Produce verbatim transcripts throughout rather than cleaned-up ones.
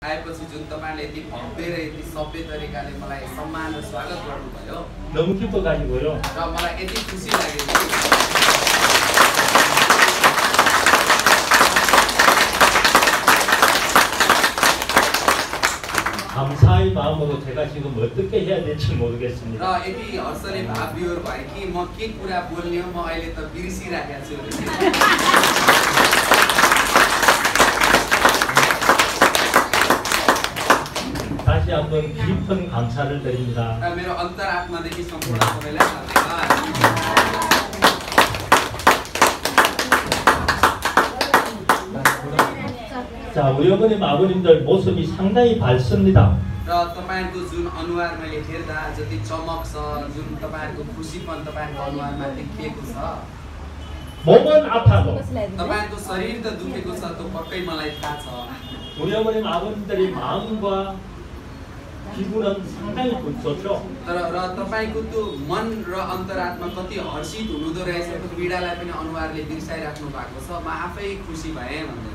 आएपछि जुन तपाईले यति भव्य र यति सभ्य तरिकाले मलाई सम्मान र स्वागत गर्नुभयो 너무 기뻐가지고요. र मलाई यति खुसी लाग्यो 감사의 마음으로 제가 지금 어떻게 해야 될지 모르겠습니다. र यति हर्षले भावविह्वल भए कि म के कुरा बोल्ने हो म अहिले त बिर्सिराखेको छु 다시 한번 깊은 감사를 드립니다. र मेरो अन्तरात्मादेखि सम्पूर्ण सबैलाई धन्यवाद। 자, 우리 어머님 아버님들 모습이 상당히 밝습니다. र तपाईहरुको जुन अनुहार मैले हेर्दा जति चमक छ जुन तपाईहरुको खुशीपन तपाईहरुको अनुहारमा देखिएको छ 몸은 아파도 तपाईहरुको शरीर त दुखेको छ त्यो पक्कै मलाई थाहा छ 우리 어머님 아버님들의 마음과 기분은 상당히 좋죠. तर र तपाईको त्यो मन र अन्तरात्मा कति हर्षित हुनुहुँदो रहेछ त्यो पीडालाई पनि अनुहारले बिर्साइराख्नु भएको छ म आफै खुसी भए भन्दै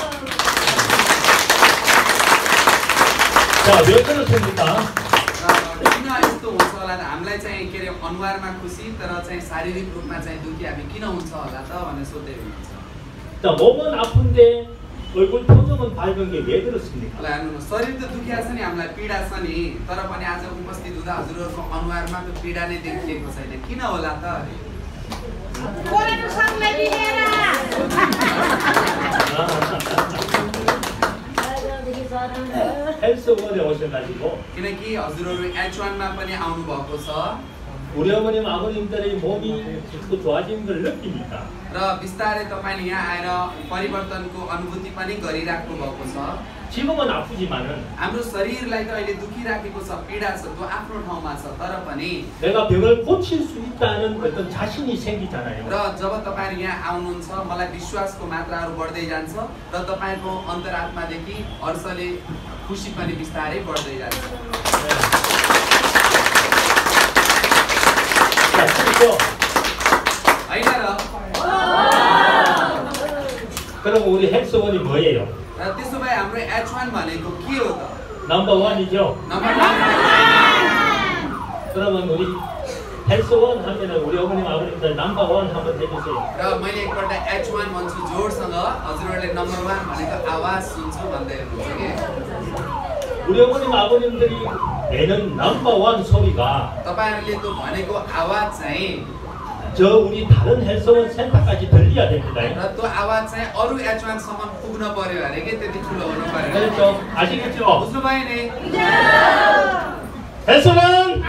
자, 왜 그렇습니까? किन यस्तो हुन्छ होला त हामीलाई चाहिँ के रे अनुहारमा खुसी तर चाहिँ शारीरिक रूपमा चाहिँ दुखी हामी किन हुन्छ होला त भनेर सोध्दै हुनुहुन्छ 자, 몸은 아픈데 얼굴 표정은 밝은 게 왜 그렇습니까? ल हेर्नु शरीर त दुखिया छ नि हामीलाई पीडा छ नि तर पनि आज उपस्थित हुँदा हजुरहरुको अनुहारमा त पीडा नै देखिएको छैन किन होला त कोरोना सँगै लिएर 헬스원에 오셔가지고 किनकि हजुरहरु एच वन मा पनि आउनु भएको छ 우리 어머님 아버님들의 몸이 자꾸 좋아지는 걸 느낍니까? र बिस्तारै तपाईले यहाँ आएर परिवर्तनको अनुभूति पनि गरिराख्नु भएको छ 지금은 아프지만은 हाम्रो शरीरलाई त अहिले दुखिराखेको छ पीडा छ त्यो आफ्नो ठाउँमा छ तर पनि 내가 병을 고칠 수 있다는 어떤 자신이 생기잖아요. र जब तपाईहरु यहाँ आउनुहुन्छ मलाई विश्वासको मात्राहरु बढ्दै जान्छ र तपाईको अन्तरात्मादेखि हर्षले खुशी पनि बिस्तारै बढ्दै जान्छ 자, 그렇죠? हैन र 그럼 우리 헬스원이 뭐예요? र त्यसो भए हाम्रो एच वन भनेको के हो त 넘버 원이죠? Number one 그러면 우리 헬스원 하면은 우리 어머님 아버님들 넘버 원 한번 해주세요. र मैले एकपल्ट एच वन भन्छु जोडसँग हजुरहरुले नम्बर वन भनेको आवाज सुन्छु भन्दै हुनुहुन्छ के 우리 어머님 아버님들이 내는 넘버 원 소리가 तपाईहरुले त्यो भनेको आवाज चाहिँ 저 우리 다른 헬스원 센터까지 들려야 됩니다. र त्यो आवाज चाहिँ अरु एच वन सम्म पुग्न पर्यो अरे के त्यति ठुलो हुनु पर्यो 그렇죠? 아시겠죠? बुझ्नु भयो नि 헬스원!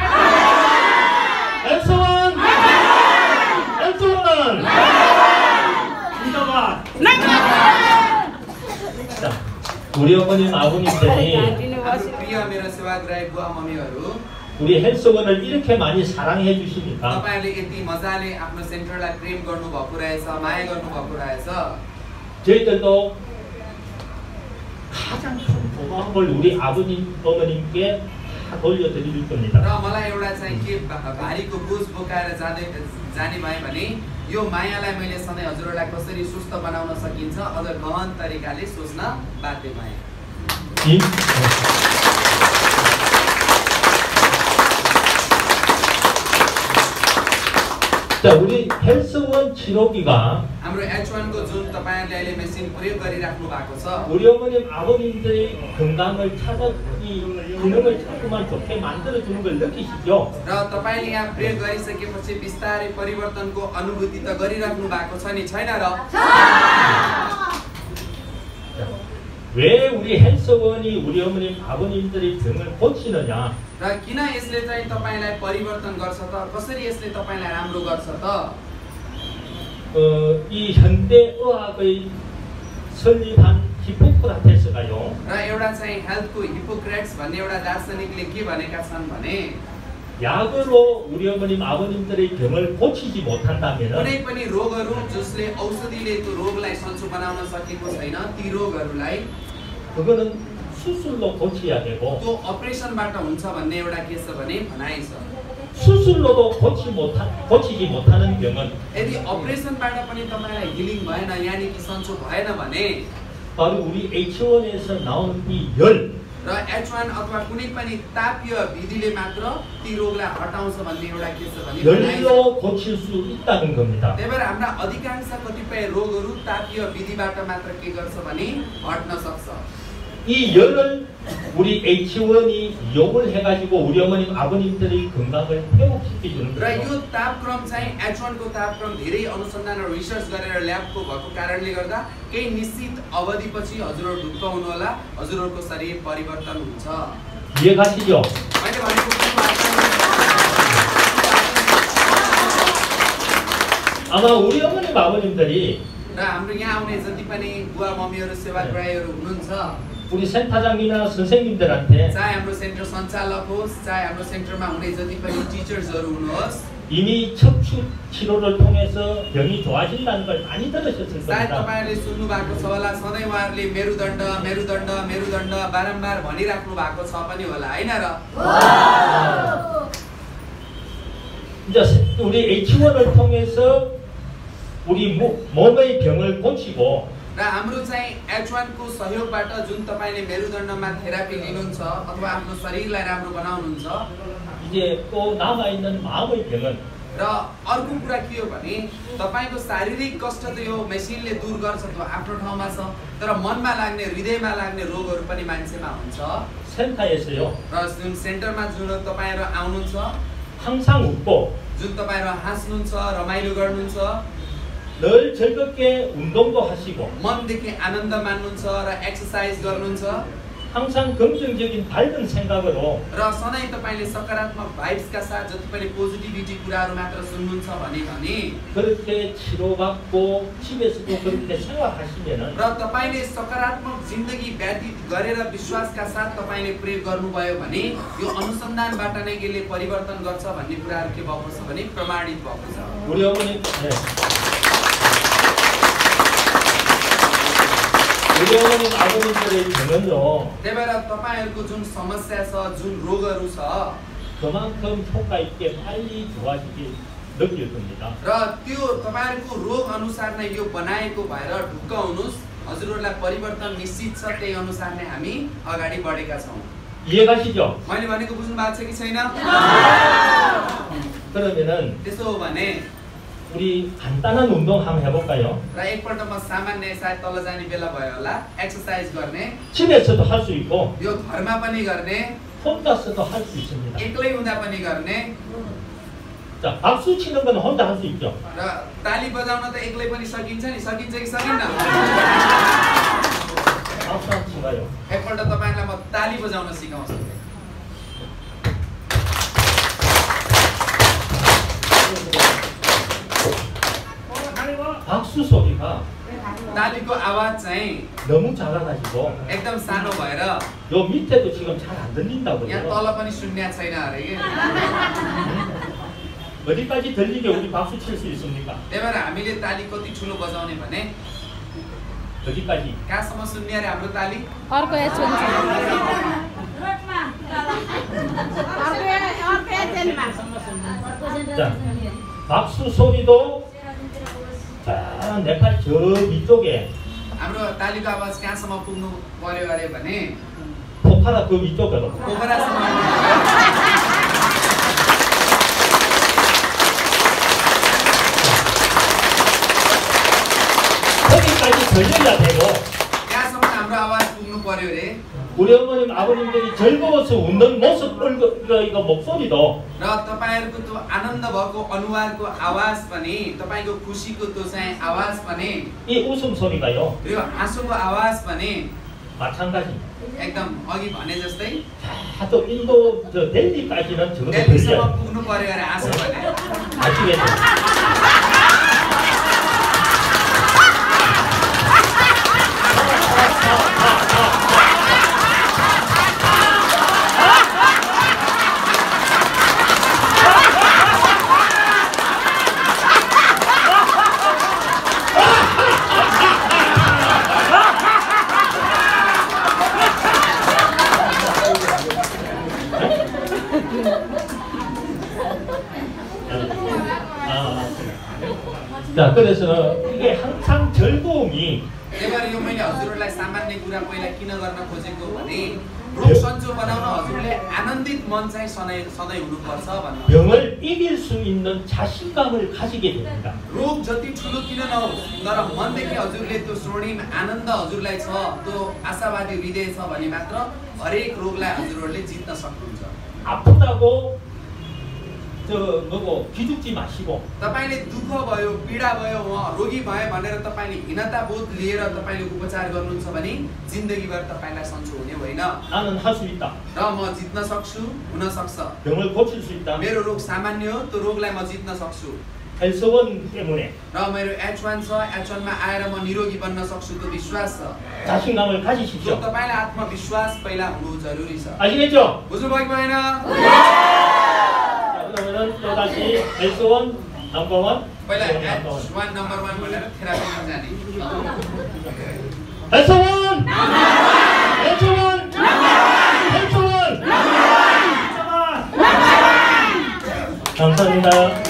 헬스원! 헬스원! 인정아! 자, 우리 어머님 아버님들이 हाम्रो प्रिय मेरो सेवाग्राही बुवा मम्मीहरु 우리 헬스원을 이렇게 많이 사랑해 주십니까? तपाईहरुले यति मजाले आफ्नो सेन्टरलाई प्रेम गर्नु भएको रहेछ माया गर्नु भएको रहेछ 저희들도 가장 큰 고마움을 우리 아버님, 어머님께 다 돌려드릴 겁니다. र मलाई एउटा चाहिँ के भारीको बोझ बोकाएर जाँदै जाने भए भने यो मायालाई मैले सधैँ हजुरहरुलाई कसरी सुस्त बनाउन सकिन्छ अझ गहन तरिकाले सोच्न बाध्य भए 임? 자, 우리 헬스원 치료기가 हाम्रो एच वन को जुन तपाईहरुले अहिले मेसिन प्रयोग गरिराख्नु भएको छ 우리 어머님 아버님들의 건강을 찾아 이 기능을 자꾸만 좋게 만들어 주는 걸 느끼시죠? र तपाईले यहाँ प्रयोग गरिसकेपछि बिस्तारै परिवर्तनको अनुभूति त गरिराख्नु भएको छ नि छैन र 왜 우리 헬스원이 우리 어머님 아버님들의 병을 고치느냐? र किन यसले चाहिँ तपाईलाई परिवर्तन गर्छ त कसरी यसले तपाईलाई राम्रो गर्छ त 어, 이 현대 의학의 설립한 히포크라테스가요. र एउटा चाहिँ हेल्थको हिपोक्रेट्स भन्ने एउटा दार्शनिकले के भनेका छन् भने 약으로 우리 어머님 아버님들의 병을 고치지 못한다면은 कुनै पनि रोगहरु जसले औषधिले त्यो रोगलाई सन्चो बनाउन सकेको छैन ती रोगहरुलाई 그거는 수술로 고쳐야 되고 त्यो अपरेसनबाट हुन्छ भन्ने एउटा के छ भने भनाइ छ 수술로도 고치 못하, 고치지 못하는 병은 यदि अपरेसनबाट पनि तपाईलाई हिलिङ भएन यानी कि सन्चो भएन भने 바로 우리 에이치 원에서 나온 이 열, र एच वान अथवा कुनै पनि तापीय विधिले मात्र ती रोगलाई हटाउँछ भन्ने एउटा के छ भने भनाइ छ। 열로 고칠 수 있다는 겁니다. त्यही भएर हाम्रा अधिकांश कतिपय रोगहरू तापीय विधिबाट मात्र के गर्छ भने हट्न सक्छ। 이 열을 우리 에이치 원이 이용을 해가지고 우리 어머님 아버님들의 건강을 회복시켜주는 र 거예요. यो तापक्रम चाहिँ एच वान को तापक्रम धेरै अनुसन्धान र रिसर्च गरेर ल्याबको भएको कारणले गर्दा केही निश्चित अवधिपछि हजुरहरू ढुक्क हुनुहोला, हजुरहरूको शरीर परिवर्तन हुन्छ। 이해가시죠? मैले भनेको के वार्ता 아마 우리 어머님 아버님들이 र हाम्रो यहाँ आउने जति पनि बुवा मम्मीहरू सेवाग्राहीहरू हुनुहुन्छ, 우리 센터장이나 선생님들한테 चाहे हाम्रो सेन्टर सञ्चालक होस्, चाहे हाम्रो सेन्टरमा हुने जति पनि टिचर्सहरू हुनुहोस्, 이미 척추 치료를 통해서 병이 좋아진다는 걸 많이 들으셨을 सायद 겁니다. तपाईँहरूले सुन्नु भएको छ होला, सधैँ उहाँहरूले मेरुदण्ड मेरुदण्ड मेरुदण्ड बारम्बार भनिराख्नु भएको छ पनि होला, होइन र? 이제 우리 에이치 원을 통해서 우리 몸의 병을 고치고 र हाम्रो चाहिँ एच वान को सहयोगबाट जुन तपाईँले मेरुदण्डमा थेरापी लिनुहुन्छ अथवा आफ्नो शरीरलाई राम्रो बनाउनुहुन्छ, 이제 또 남아있는 마음의 병은 र अर्को कुरा के हो भने तपाईँको शारीरिक कष्ट त यो मेसिनले दूर गर्छ, त्यो आफ्नो ठाउँमा छ, तर मनमा लाग्ने हृदयमा लाग्ने रोगहरू पनि मान्छेमा हुन्छ। 센터에서요 र जुन सेन्टरमा जुन तपाईँहरू आउनुहुन्छ, 항상 웃고 जुन तपाईँहरू हाँस्नुहुन्छ, रमाइलो गर्नुहुन्छ, 늘 즐겁게 운동도 하시고 मनदेखि आनन्द मान्नुहुन्छ र एक्सर्साइज गर्नुहुन्छ, 항상 긍정적인 밝은 생각으로 र सधैँ तपाईँले सकारात्मक भाइब्सका साथ जति पनि पोजिटिभिटी कुराहरू मात्र सुन्नुहुन्छ भने भने 그렇게 치료받고 집에서도 그렇게 생활하시면은 र तपाईँले सकारात्मक जिन्दगी व्यतीत गरेर विश्वासका साथ तपाईँले प्रयोग गर्नुभयो भने यो अनुसन्धानबाट नै यसले परिवर्तन गर्छ भन्ने कुराहरू के भएको छ भने प्रमाणित भएको छ। 우리 어머님 네. 우리 어머님 아버님들의 병은요 त्यही भएर तपाईँहरूको जुन समस्या छ, जुन रोगहरू छ, 그만큼 효과 있게 빨리 좋아지게 느낄 겁니다. र त्यो तपाईँहरूको रोग अनुसार नै यो बनाएको भएर ढुक्क हुनुहोस्, हजुरहरूलाई परिवर्तन निश्चित छ, त्यही अनुसार नै हामी अगाडि बढेका छौँ। 이해가시죠? मैले भनेको बुझ्नु भएको छ कि छैन? 그러면은 त्यसो हो भने 우리 간단한 운동 한번 해볼까요? र एकपल्ट म सामान्य सायद तल जाने बेला भयो होला, एक्सर्साइज गर्ने, 집에서도 할 수 있고 यो घरमा पनि गर्ने, 혼자서도 할 수 있습니다. एक्लै हुँदा पनि गर्ने, 자, 박수 치는 건 혼자 할 수 있죠. र ताली बजाउन त एक्लै पनि सकिन्छ नि, सकिन्छ कि सकिन्न? 박수 한번 치가요. एकपल्ट तपाईहरुलाई म ताली बजाउन सिकाउँछु। 박수 소리가 तालीको आवाज चाहिँ 너무 작아가지고 एकदम सानो भएर 요 밑에도 지금 잘 안 들린다고 यहाँ 그래요. तल पनि सुन्ने छैन अरे के। 어디까지 들리게 우리 박수 칠 수 있습니까? त्यही भएर हामीले ताली कति ठुलो बजाउने भने 여기까지. कहाँसम्म सुन्ने अरे हाम्रो ताली? अर्को एच हुन्छ अर्को एचएलमा 자, 박수 소리도 자, 내가 저 위쪽에 हाम्रो तालीको आवाज कहाँसम्म पुग्नु पर्यो अरे भने 포카라 그 위쪽으로. पोखरासम्म। 거기까지 들려야 되고 कहाँसम्म हाम्रो आवाज पुग्नु पर्यो अरे। 우리 어머님 아버님들이 즐거워서 웃는 모습 이거, 이거 목소리도 र तपाईहरुको त्यो आनन्द भएको अनुहारको आवाज पनि, तपाईको खुसीको त्यो चाहिँ आवाज पनि, 이 웃음소리가요 यो हाँसोको आवाज पनि 마찬가지. एकदम अघि भने जस्तै 다 또 인도 저 델리까지는 저거 दिल्लीसम्म 들려요. पुग्नु पर्यो अरे हाँसो भने। 아시겠죠? 자, 그래서 이게 항상 즐거움이 त्यही भएर यो मैले हजुरहरूलाई हजुरलाई सामान्य कुरा पहिला किन गर्न खोजेको भने रोग सन्चो बनाउन हजुरले आनन्दित मन चाहिँ सधैँ सधैँ हुनुपर्छ भन्नु। 병을 이길 수 있는 자신감을 가지게 됩니다. रोग जति ठुलो किन नहोस् तर मनदेखि हजुरले त्यो स्वर्णिम आनन्द हजुरलाई छ, त्यो आशावादी हृदय छ भने मात्र हरेक रोगलाई हजुरहरूले जित्न सक्नुहुन्छ। 아프다고 저 뭐고 기죽지 마시고 तपाईले दुःख भयो, पीडा भयो, उहाँ रोगी भए भनेर तपाईले हीनता बोध लिएर तपाईले उपचार गर्नुहुन्छ भने जिन्दगीभर तपाईलाई सन्चो हुने होइन। 나는 할 수 있다. र म जित्न सक्छु, हुन सक्छ। 병을 고칠 수 있다. मेरो रोग सामान्य हो, त्यो रोगलाई म जित्न सक्छु। 헬스원 때문에 र मेरो एच वान छ, एच वान मा आएर म निरोगी बन्न सक्छु, त्यो विश्वास छ। 자신감을 त्यो 가지십시오. तपाईलाई आत्मविश्वास पहिला हुनु जरुरी छ। 아시겠죠? बुझ्नुभयो कि भएन? 그러면은 또 다시 헬스원 넘버원 पहिला एच वान नम्बर वान भनेर थेरापीमा जाने। 헬스원 헬스원 헬스원 감사합니다.